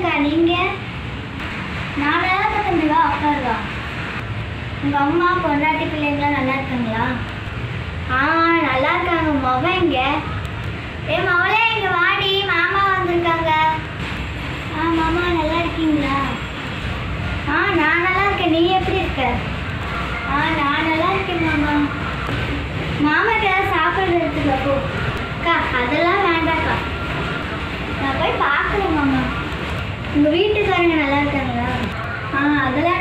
இருக்கேன்க்கா. நீங்கள்? நான் நல்லா இருக்கேன் தம்பி. வா உட்காருவா. உங்கள் அம்மா பொண்டாட்டி பிள்ளைங்களாம் நல்லா இருக்காங்களா? நல்லா இருக்காங்க. மகன் இங்கே. மகளே இங்கே வாடி, மாமா வந்திருக்காங்க. மாமா நல்லா இருக்கீங்களா? நான் நல்லா இருக்கேன். நீ எப்படி இருக்க? நான் நல்லா இருக்கேன் மாமா. மாமாக்கு ஏதாவது சாப்பிட்றது இருக்குல்ல போ. அக்கா அதெல்லாம் வேண்டாம்க்கா. நான் போய் பார்க்குறேன் மாமா. உங்கள் வீட்டுக்காரங்க நல்லா இருக்காங்களா? அதெல்லாம்